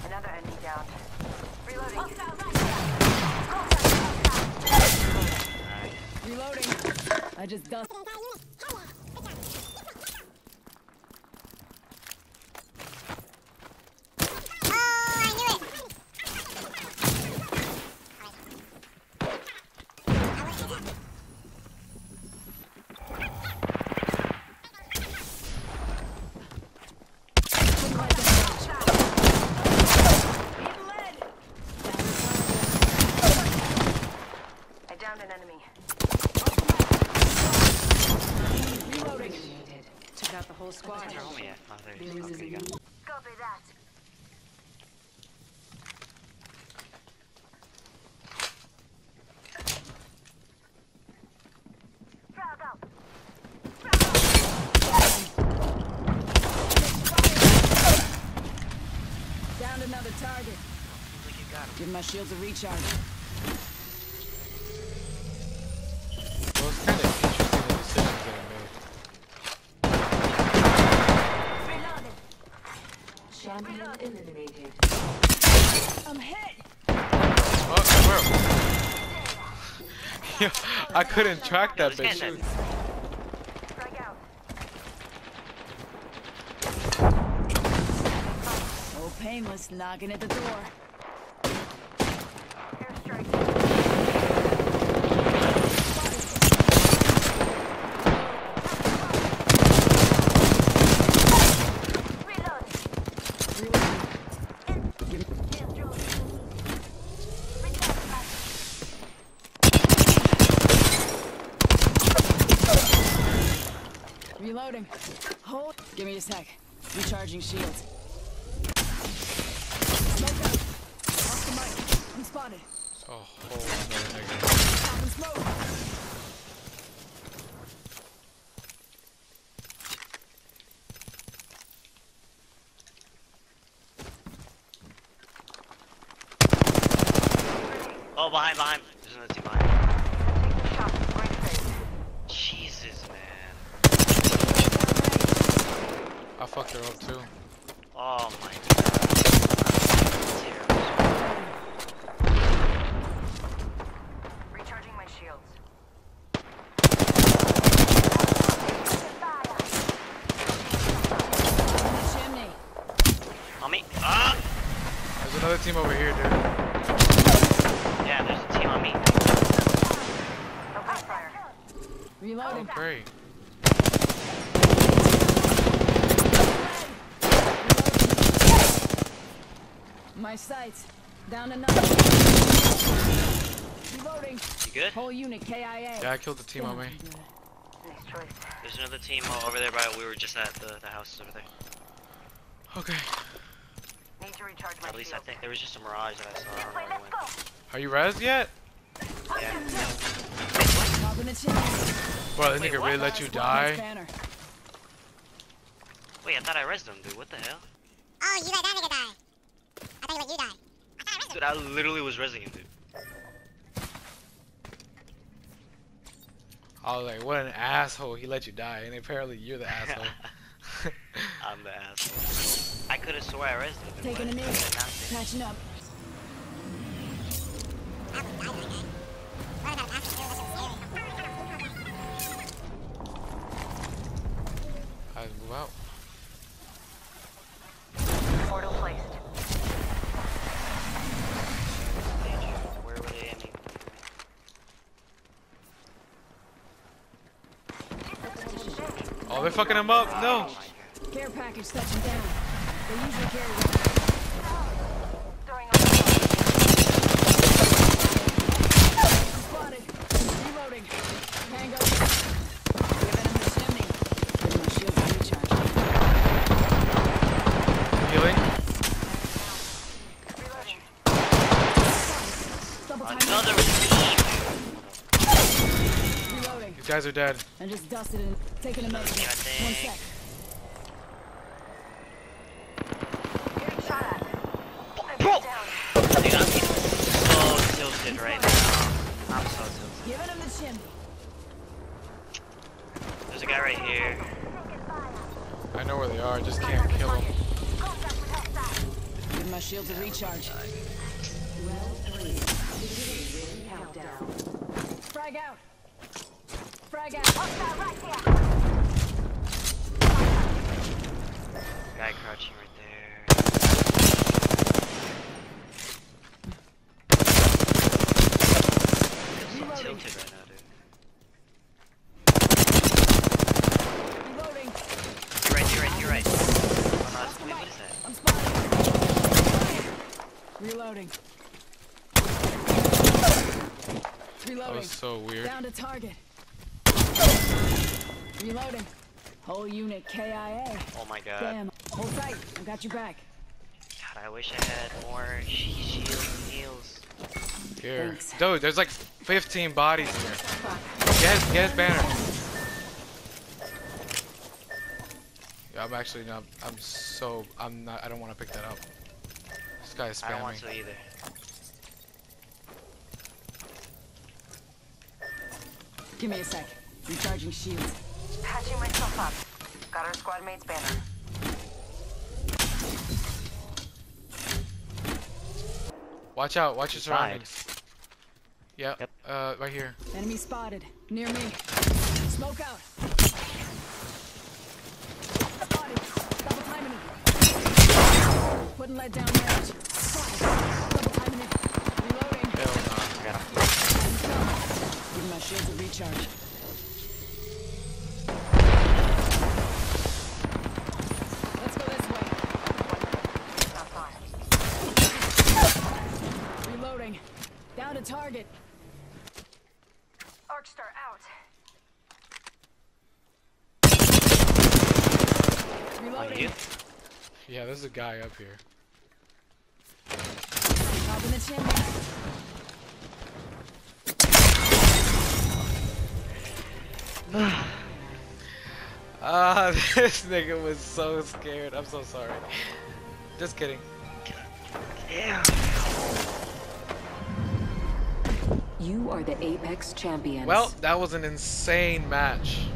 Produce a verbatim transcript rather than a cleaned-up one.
Another enemy down. Reloading. Reloading. I just dust. An enemy. Reloading. Took out the whole squad. Where's your homie at? Oh, there he is. Okay, you got him. Copy that. Frag out. Frag out. Downed another target. Seems like you got him. Give my shields a recharge. Well, it's kind of interesting the decisions getting made. Reloaded. Champion eliminated. I'm hit. Oh, bro. Yo, I couldn't track that Yo, this bitch. guy's Frag out. Oh, painless knocking at the door. Airstrike. Reloading. Hold. Give me a sec. Recharging shields. Smoke out. Off the mic. I'm spotted. Oh, whole nother nigga. Popping smoke. Oh, behind, behind. There's another team behind. Take the shot. Right face. Jesus, man. I fucked her up too. Oh my god. Terrible. Recharging my shields. Chimney. On me. Ah! There's another team over here, dude. Yeah, there's a team on me. Open fire. Oh, Reloading. great. My sights. Down another. Reloading. You good? Whole unit K I A. Yeah, I killed the team on me. Nice choice. There's another team uh, over there by we were just at the, the houses over there. Okay. Need to recharge my At least I shields. think there was just a mirage that I saw. I don't know where it went. Are you res yet? Yeah. Popping the chimney. Bro, that Wait, nigga what? really let you Squad die? banner. Wait, I thought I rezzed him, dude. What the hell? Oh, you let that nigga die. I thought you let you die. I thought I Dude, I literally was rezzing him, dude. I was like, what an asshole. He let you die. And apparently you're the asshole. I'm the asshole. I could have swore I rezzed him. Dude. Taking a What? knee. I did not say. Patching up. I would die that game. What about an asshole? That shit was I move out. Portal placed. Where were they aiming? Oh, they're fucking him up. No. Oh my god. Care package touching down. They usually carry one. Throwing a Spotted. Reloading. Tango. Giving him the chimney. Give my shields a recharge. Healing. reloading. Double time. Another team. Reloading. These guys are dead. And just dusted and taking a minute. Yeah, I One think. sec. Getting shot at. Bro! Down. Dude, I'm getting so tilted right now. I'm so tilted. Giving him the chimney. There's a guy right here. I know where they are. Just can't kill them. Give my my shield to recharge. Frag out. Frag out. Hostile right here. Guy crouching right there. I'm so Reloading. tilted right now, dude. Reloading. You're right, you're right, you're right. Oh, no, that's, wait, what is that? I'm spotted. Reloading. That Reloading. was so weird. Down to target. Reloading. Whole unit K I A. Oh my god. Damn. Hold tight. I got your back. God, I wish I had more sh shields and heals. Here. Thanks. Dude, there's like fifteen bodies in here. Get his, get his banner. Yeah, I'm actually not. I'm so. I'm not. I don't want to pick that up. This guy is I don't want spamming. to either. Give me a sec. Recharging shields. Patching myself up. Got our squad mate's banner. Watch out. Watch your Inside. surroundings. Yeah. Yep. Uh, right here. Enemy spotted. Near me. Smoke out. Spotted. Double timing it. Wouldn't let down range. Spotted. Double timing it. Reloading. Hell no. I got him. Give my shields a recharge. Let's go this way. Not far. Reloading. Down to target. Arcstar out. On Reloading. you? Yeah, there's a guy up here. Top in the chimney. Ah, this nigga was so scared. I'm so sorry. Just kidding. Yeah. You are the Apex champions. Well, that was an insane match.